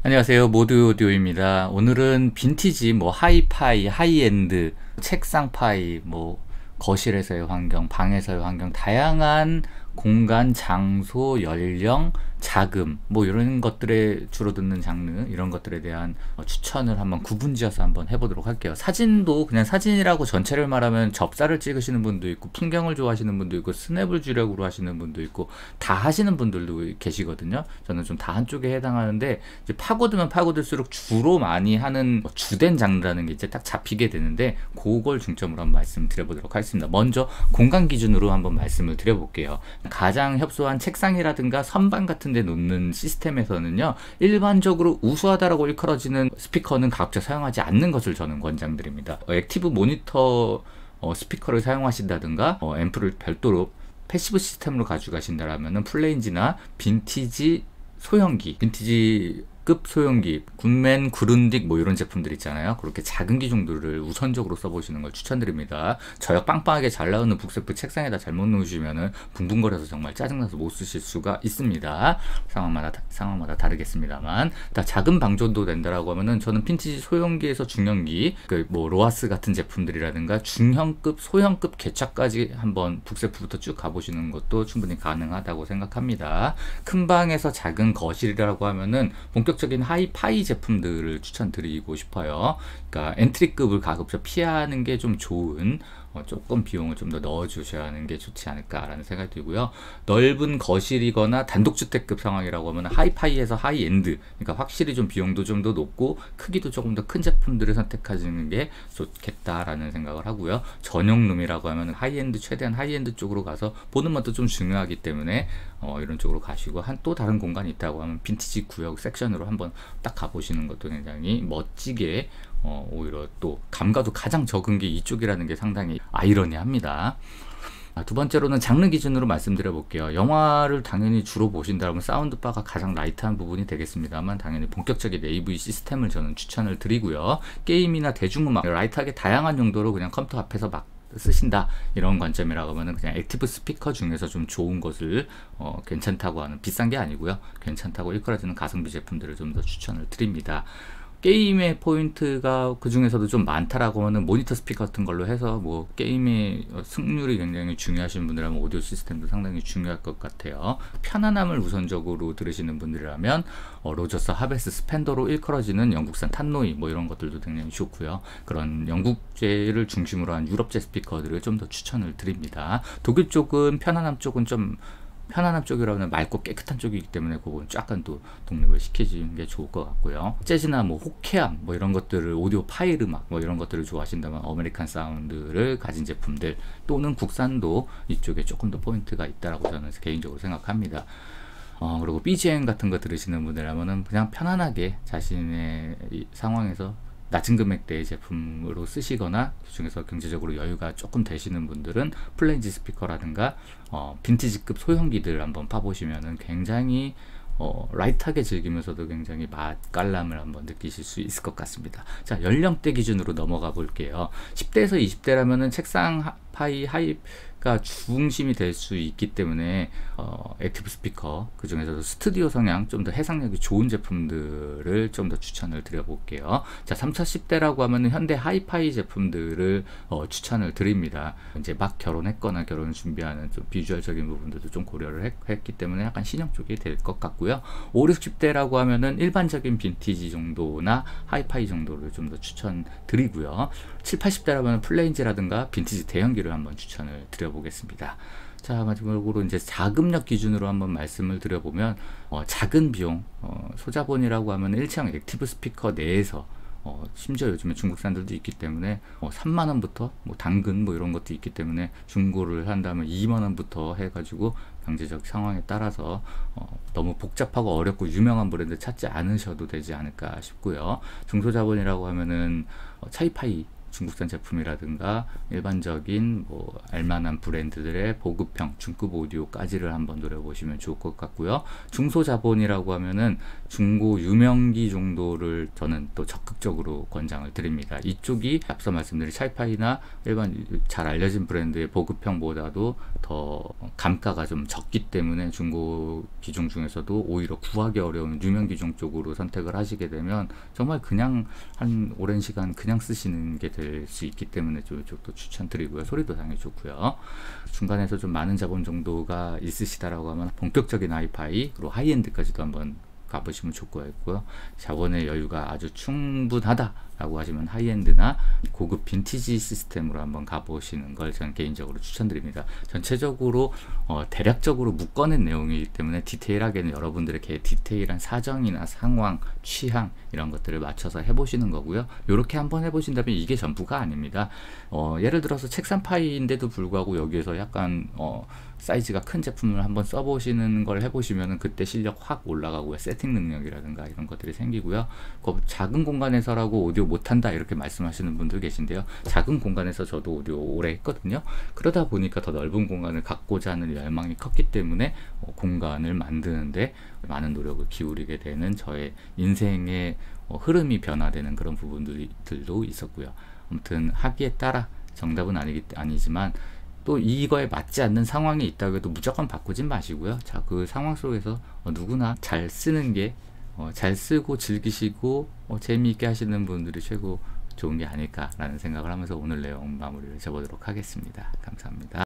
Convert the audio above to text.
안녕하세요. 모두 오디오입니다. 오늘은 빈티지, 하이파이, 하이엔드, 책상파이, 거실에서의 환경, 방에서의 환경, 다양한 공간, 장소, 연령, 자금, 이런 것들에 주로 듣는 장르, 이런 것들에 대한 추천을 한번 구분지어서 한번 해보도록 할게요. 사진도 그냥 사진이라고 전체를 말하면 접사를 찍으시는 분도 있고, 풍경을 좋아하시는 분도 있고, 스냅을 주력으로 하시는 분도 있고, 다 하시는 분들도 계시거든요. 저는 좀 다 한쪽에 해당하는데, 이제 파고들면 파고들수록 주로 많이 하는 주된 장르라는 게 이제 딱 잡히게 되는데, 그걸 중점으로 한번 말씀드려보도록 하겠습니다. 먼저 공간 기준으로 한번 말씀을 드려볼게요. 가장 협소한 책상이라든가 선반 같은 데 놓는 시스템에서는요, 일반적으로 우수하다라고 일컬어지는 스피커는 가급적 사용하지 않는 것을 저는 권장드립니다. 액티브 모니터 스피커를 사용하신다든가 앰프를 별도로 패시브 시스템으로 가져가신다라면 플레인지나 빈티지 소형기, 빈티지급 소형기, 굿맨, 그룬딕 이런 제품들 있잖아요. 그렇게 작은 기 정도를 우선적으로 써보시는 걸 추천드립니다. 저역 빵빵하게 잘 나오는 북세프 책상에다 잘못 놓으시면은 붕붕거려서 정말 짜증나서 못 쓰실 수가 있습니다. 상황마다 다르겠습니다만, 작은 방 정도 된다라고 하면은 저는 빈티지 소형기에서 중형기, 로하스 같은 제품들이라든가 중형급, 소형급 개차까지 한번 북세프부터 쭉 가보시는 것도 충분히 가능하다고 생각합니다. 큰 방에서 작은 거실이라고 하면은 본격적인 하이파이 제품들을 추천드리고 싶어요. 그러니까 엔트리급을 가급적 피하는 게 좀 좋은, 조금 비용을 좀 더 넣어 주셔야 하는 게 좋지 않을까라는 생각이 들고요. 넓은 거실이거나 단독주택급 상황이라고 하면 하이파이에서 하이엔드, 그러니까 확실히 좀 비용도 좀 더 높고 크기도 조금 더 큰 제품들을 선택하시는 게 좋겠다라는 생각을 하고요. 전용룸이라고 하면 하이엔드, 최대한 하이엔드 쪽으로 가서 보는 것도 좀 중요하기 때문에 이런 쪽으로 가시고, 또 다른 공간이 있다고 하면 빈티지 구역 섹션으로 한번 딱 가보시는 것도 굉장히 멋지게, 오히려 또 감가도 가장 적은 게 이쪽이라는 게 상당히 아이러니합니다. 두 번째로는 장르 기준으로 말씀드려 볼게요. 영화를 당연히 주로 보신다면 사운드바가 가장 라이트한 부분이 되겠습니다만, 당연히 본격적인 AV 시스템을 저는 추천을 드리고요. 게임이나 대중음악, 라이트하게 다양한 용도로 그냥 컴퓨터 앞에서 막 쓰신다, 이런 관점이라고 하면 그냥 액티브 스피커 중에서 좀 좋은 것을 괜찮다고 하는, 비싼 게 아니고요, 괜찮다고 일컬어지는 가성비 제품들을 좀 더 추천을 드립니다. 게임의 포인트가 그 중에서도 좀 많다라고 하는 모니터 스피커 같은 걸로 해서 게임의 승률이 굉장히 중요하신 분들이라면 오디오 시스템도 상당히 중요할 것 같아요. 편안함을 우선적으로 들으시는 분들이라면 로저스 하베스 스펜더로 일컬어지는 영국산 탄노이 이런 것들도 굉장히 좋고요. 그런 영국제를 중심으로 한 유럽제 스피커들을 좀 더 추천을 드립니다. 독일 쪽은 편안함 쪽이라고 하면 맑고 깨끗한 쪽이기 때문에 그건 약간 또 독립을 시키는 게 좋을 것 같고요. 재즈나 호케암 이런 것들을, 오디오 파일 음악 이런 것들을 좋아하신다면 아메리칸 사운드를 가진 제품들, 또는 국산도 이쪽에 조금 더 포인트가 있다라고 저는 개인적으로 생각합니다. 그리고 BGM 같은 거 들으시는 분들이라면 그냥 편안하게 자신의 상황에서 낮은 금액대의 제품으로 쓰시거나, 그 중에서 경제적으로 여유가 조금 되시는 분들은 플레인지 스피커라든가 빈티지급 소형기들 한번 파보시면은 굉장히 라이트하게 즐기면서도 굉장히 맛깔남을 한번 느끼실 수 있을 것 같습니다. 자, 연령대 기준으로 넘어가 볼게요. 10대에서 20대라면은 책상 하이가 중심이 될 수 있기 때문에 액티브 스피커, 그 중에서도 스튜디오 성향 좀 더 해상력이 좋은 제품들을 좀 더 추천을 드려볼게요. 자, 30, 40대라고 하면 현대 하이파이 제품들을 추천을 드립니다. 이제 막 결혼했거나 결혼을 준비하는 좀 비주얼적인 부분들도 좀 고려를 했기 때문에 약간 신형 쪽이 될 것 같고요. 5, 60대라고 하면은 일반적인 빈티지 정도나 하이파이 정도를 좀 더 추천드리고요. 7, 80대라면 플레인지라든가 빈티지 대형기를 한번 추천을 드려보겠습니다. 자, 마지막으로 이제 자금력 기준으로 한번 말씀을 드려보면, 작은 비용, 소자본이라고 하면 일체형 액티브 스피커 내에서 심지어 요즘에 중국산들도 있기 때문에 3만원부터 당근 이런 것도 있기 때문에 중고를 한다면 2만원부터 해가지고 경제적 상황에 따라서 너무 복잡하고 어렵고 유명한 브랜드 찾지 않으셔도 되지 않을까 싶고요. 중소자본이라고 하면은 차이파이 중국산 제품이라든가 일반적인 뭐 알만한 브랜드들의 보급형 중급 오디오까지를 한번 노려보시면 좋을 것 같고요. 중소자본이라고 하면은 중고 유명기 정도를 저는 또 적극적으로 권장을 드립니다. 이쪽이 앞서 말씀드린 샤이파이나 일반 잘 알려진 브랜드의 보급형보다도 더 감가가 좀 적기 때문에 중고 기종 중에서도 오히려 구하기 어려운 유명 기종 쪽으로 선택을 하시게 되면 정말 그냥 한 오랜 시간 그냥 쓰시는 게 될 수 있기 때문에 좀 이쪽도 추천드리고요. 소리도 당연히 좋고요. 중간에서 좀 많은 자본 정도가 있으시다라고 하면 본격적인 하이파이 그리고 하이엔드까지도 한번 가보시면 좋을 것 같고요. 자본의 여유가 아주 충분하다 라고 하시면 하이엔드나 고급 빈티지 시스템으로 한번 가보시는 걸 저는 개인적으로 추천드립니다. 전체적으로 대략적으로 묶어낸 내용이기 때문에 디테일하게는 여러분들의 디테일한 사정이나 상황, 취향 이런 것들을 맞춰서 해보시는 거고요. 이렇게 한번 해보신다면 이게 전부가 아닙니다. 예를 들어서 책상 파이인데도 불구하고 여기에서 약간 사이즈가 큰 제품을 한번 써보시는 걸 해보시면은 그때 실력 확 올라가고요. 세팅 능력이라든가 이런 것들이 생기고요. 작은 공간에서라고 오디오 못한다 이렇게 말씀하시는 분들 계신데요. 작은 공간에서 저도 오디오 오래 했거든요. 그러다 보니까 더 넓은 공간을 갖고자 하는 열망이 컸기 때문에 공간을 만드는데 많은 노력을 기울이게 되는 저의 인생의 흐름이 변화되는 그런 부분들도 있었고요. 아무튼 하기에 따라 정답은 아니지만 또 이거에 맞지 않는 상황이 있다고 해도 무조건 바꾸진 마시고요. 자, 그 상황 속에서 누구나 잘 쓰는 게 잘 쓰고 즐기시고 재미있게 하시는 분들이 최고 좋은 게 아닐까라는 생각을 하면서 오늘 내용 마무리를 접어보도록 하겠습니다. 감사합니다.